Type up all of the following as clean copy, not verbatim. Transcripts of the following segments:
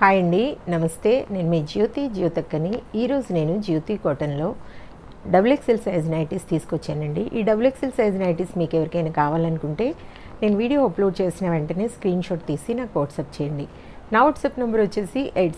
Hi అండి, నమస్తే. నేను మీ జ్యోతక్కని. ఈరోజు నేను జ్యోతి కాటన్లో XXL సైజ్ నైటీస్ తీసుకొచ్చానండి. ఈ XXL సైజ్ నైటీస్ మీకు ఎవరికైనా కావాలనుకుంటే నేను వీడియో అప్లోడ్ చేసిన వెంటనే స్క్రీన్ షాట్ తీసి నాకు వాట్సాప్ చేయండి. నా వాట్సాప్ నెంబర్ వచ్చేసి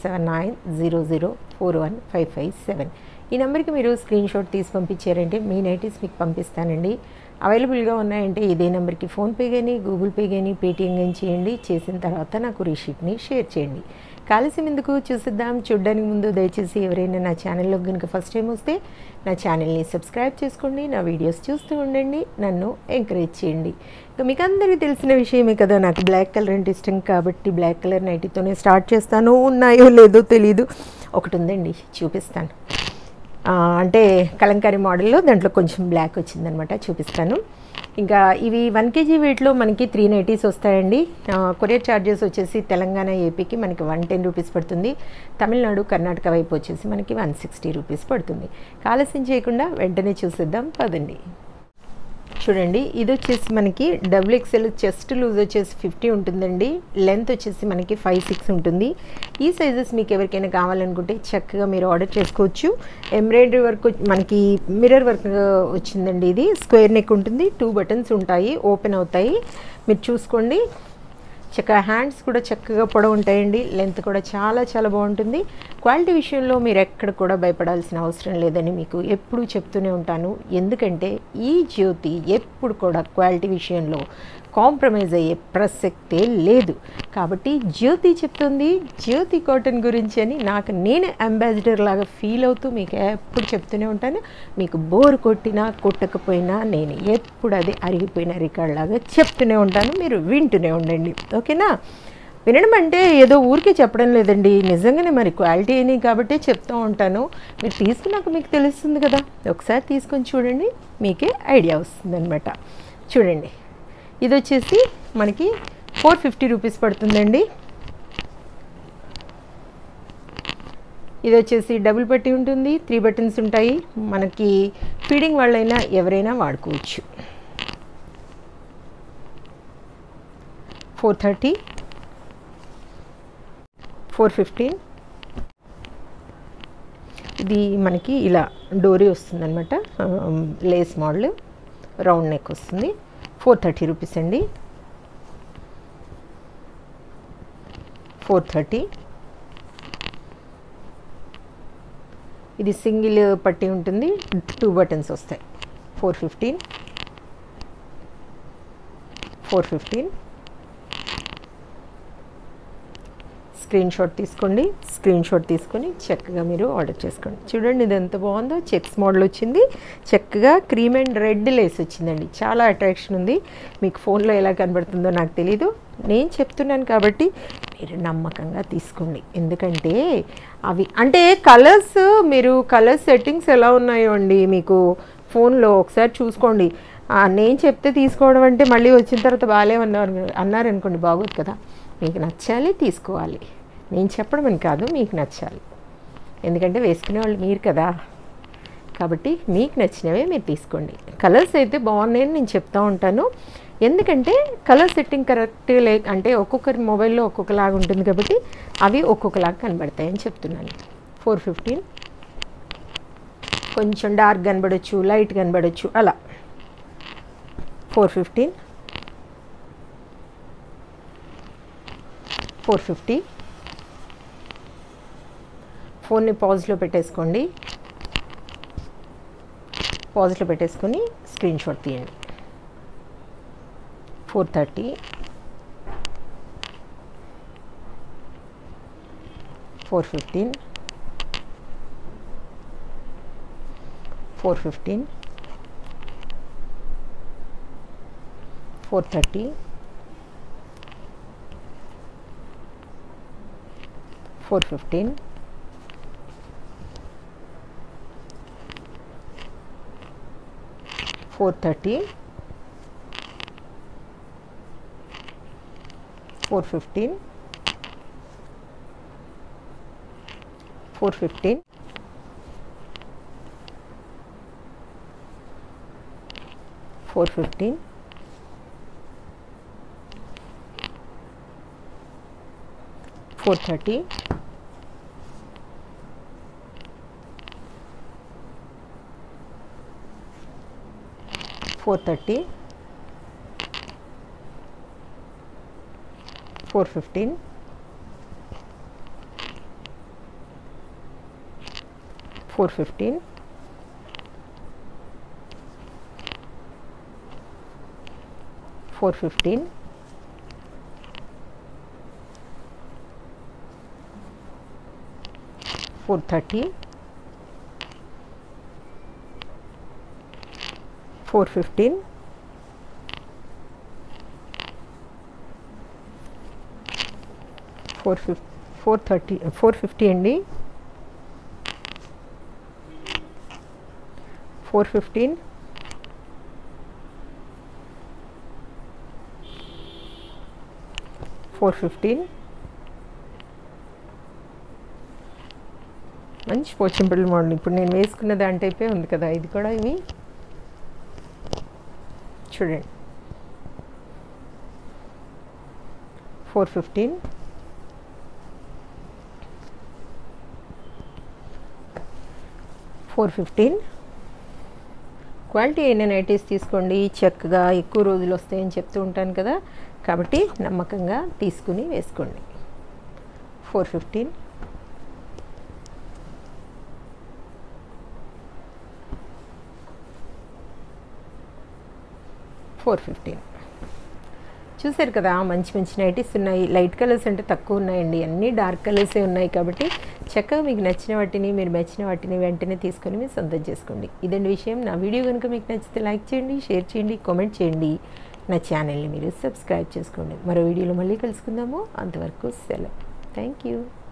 8790041557. ఈ నెంబర్కి మీరు స్క్రీన్ షాట్ తీసి పంపించారంటే మీ నైటీస్ మీకు పంపిస్తానండి. అవైలబుల్గా ఉన్నాయంటే ఇదే నెంబర్కి ఫోన్పే కానీ గూగుల్ పే కానీ పేటిఎం కానీ చేయండి. చేసిన తర్వాత నాకు రిషీట్ని షేర్ చేయండి. కాలుష్యం ఎందుకు చూసిద్దాం. చూడడానికి ముందు దయచేసి ఎవరైనా నా ఛానల్లో కనుక ఫస్ట్ టైం వస్తే నా ఛానల్ని సబ్స్క్రైబ్ చేసుకోండి. నా వీడియోస్ చూస్తూ ఉండండి, నన్ను ఎంకరేజ్ చేయండి. ఇంకా మీకు అందరికీ తెలిసిన విషయమే కదా, నాకు బ్లాక్ కలర్ అంటే ఇష్టం కాబట్టి బ్లాక్ కలర్ నైటీతోనే స్టార్ట్ చేస్తాను. ఉన్నాయో లేదో తెలీదు, ఒకటి ఉందండి, చూపిస్తాను. అంటే కలంకారీ మోడల్లో దాంట్లో కొంచెం బ్లాక్ వచ్చిందనమాట, చూపిస్తాను. ఇంకా ఇవి 1 kg వెయిట్లో మనకి 3 నైటీస్ వస్తాయండి. కొరియర్ ఛార్జెస్ వచ్చేసి తెలంగాణ ఏపీకి మనకి 110 రూపీస్ పడుతుంది. తమిళనాడు కర్ణాటక వైపు వచ్చేసి మనకి 160 రూపీస్ పడుతుంది. ఆలస్యం చేయకుండా వెంటనే చూసేద్దాం పదండి. చూడండి, ఇది వచ్చేసి మనకి XXL చెస్ట్ లూజ్ వచ్చేసి 50 ఉంటుందండి. లెంత్ వచ్చేసి మనకి 5-6 ఉంటుంది. ఈ సైజెస్ మీకు ఎవరికైనా కావాలనుకుంటే చక్కగా మీరు ఆర్డర్ చేసుకోవచ్చు. ఎంబ్రాయిడరీ వర్క్ మనకి మిర్రర్ వర్క్ వచ్చిందండి. ఇది స్క్వేర్ నెక్ ఉంటుంది, 2 బటన్స్ ఉంటాయి, ఓపెన్ అవుతాయి. మీరు చూసుకోండి. చక్కగా హ్యాండ్స్ కూడా చక్కగా పొడవు ఉంటాయండి. లెంత్ కూడా చాలా చాలా బాగుంటుంది. క్వాలిటీ విషయంలో మీరు ఎక్కడ కూడా భయపడాల్సిన అవసరం లేదని మీకు ఎప్పుడూ చెప్తూనే ఉంటాను. ఎందుకంటే ఈ జ్యోతి ఎప్పుడు కూడా క్వాలిటీ విషయంలో కాంప్రమైజ్ అయ్యే ప్రసక్తే లేదు. కాబట్టి జ్యోతి చెప్తుంది జ్యోతి కాటన్ గురించి అని నాకు నేనే అంబాసిడర్ లాగా ఫీల్ అవుతూ మీకు ఎప్పుడు చెప్తూనే ఉంటాను. మీకు బోర్ కొట్టినా కొట్టకపోయినా నేను ఎప్పుడు అది అరిగిపోయిన రికార్డ్ లాగా చెప్తూనే ఉంటాను. మీరు వింటూనే ఉండండి, ఓకేనా? వినడం అంటే ఏదో ఊరికే చెప్పడం లేదండి, నిజంగానే మరి క్వాలిటీ అని కాబట్టి చెప్తూ ఉంటాను. మీరు తీసుకున్నాక మీకు తెలుస్తుంది కదా, ఒకసారి తీసుకొని చూడండి, మీకే ఐడియా వస్తుంది అనమాట. చూడండి, ఇది వచ్చేసి మనకి 450 రూపీస్ పడుతుందండి. ఇది వచ్చేసి డబుల్ పట్టీ ఉంటుంది, 3 బటన్స్ ఉంటాయి. మనకి ఫీడింగ్ వాళ్ళైనా ఎవరైనా వాడుకోవచ్చు. 430, 415. ఇది మనకి ఇలా డోరీ వస్తుందన్నమాట, లేస్ మోడల్, రౌండ్ నెక్ వస్తుంది. 430 రూపీస్ అండి. 430. ఇది సింగిల్ పట్టీ ఉంటుంది, 2 బటన్స్ వస్తాయి. 415, 415. స్క్రీన్ షాట్ తీసుకోండి. స్క్రీన్ షాట్ తీసుకొని చక్కగా మీరు ఆర్డర్ చేసుకోండి. చూడండి, ఇది ఎంత బాగుందో, చెక్స్ మోడల్ వచ్చింది. చక్కగా క్రీమ్ అండ్ రెడ్ లేస్ వచ్చిందండి. చాలా అట్రాక్షన్ ఉంది. మీకు ఫోన్లో ఎలా కనబడుతుందో నాకు తెలీదు, నేను చెప్తున్నాను కాబట్టి మీరు నమ్మకంగా తీసుకోండి. ఎందుకంటే అవి అంటే కలర్స్, మీరు కలర్ సెట్టింగ్స్ ఎలా ఉన్నాయో అండి మీకు ఫోన్లో ఒకసారి చూసుకోండి. నేను చెప్తే తీసుకోవడం అంటే మళ్ళీ వచ్చిన తర్వాత అన్నారనుకోండి, బాగోదు కదా. మీకు నచ్చాలి, తీసుకోవాలి. నేను చెప్పడం అని కాదు, మీకు నచ్చాలి. ఎందుకంటే వేసుకునే వాళ్ళు మీరు కదా, కాబట్టి మీకు నచ్చినవే మీరు తీసుకోండి. కలర్స్ అయితే బాగున్నాయని నేను చెప్తూ ఉంటాను. ఎందుకంటే కలర్ సెట్టింగ్ కరెక్ట్ అంటే ఒక్కొక్కరి మొబైల్లో ఒక్కొక్కలాగా ఉంటుంది కాబట్టి అవి ఒక్కొక్కలాగా కనబడతాయని చెప్తున్నాను. 415. కొంచెం డార్క్ కనబడవచ్చు, లైట్ కనబడవచ్చు, అలా. 415, 450. ఫోన్ని పాజ్లో పెట్టేసుకోండి. పాజ్లో పెట్టేసుకొని స్క్రీన్ షాట్ తీయండి. 430, 415, 415, 430, 415, 430, 415, 415, 415, 430, 430, 415, 415, 415, 430, 415, 430, 450 అండి, 415, 415, మంచి పోచంపల్లి మోడల్. ఇప్పుడు నేను వేసుకున్న దాని టైపే ఉంది కదా ఇది కూడా. ఇవి చూడండి, 415, 415. క్వాలిటీ అయిన నైటీస్ తీసుకోండి, చక్కగా ఎక్కువ రోజులు వస్తాయని చెప్తూ ఉంటాను కదా, కాబట్టి నమ్మకంగా తీసుకుని వేసుకోండి. 415, 415. చూసారు కదా, మంచి మంచి నైటీస్ ఉన్నాయి. లైట్ కలర్స్ అంటే తక్కువ ఉన్నాయండి, అన్నీ డార్క్ కలర్సే ఉన్నాయి. కాబట్టి చక్కగా మీకు నచ్చిన వాటిని, మీరు మెచ్చిన వాటిని వెంటనే తీసుకొని మీరు సొంతం చేసుకోండి. ఇదండి విషయం. నా వీడియో కనుక మీకు నచ్చితే లైక్ చేయండి, షేర్ చేయండి, కామెంట్ చేయండి. నా ఛానల్ని మీరు సబ్స్క్రైబ్ చేసుకోండి. మరో వీడియోలో మళ్ళీ కలుసుకుందాము. అంతవరకు సెలవు. Thank you.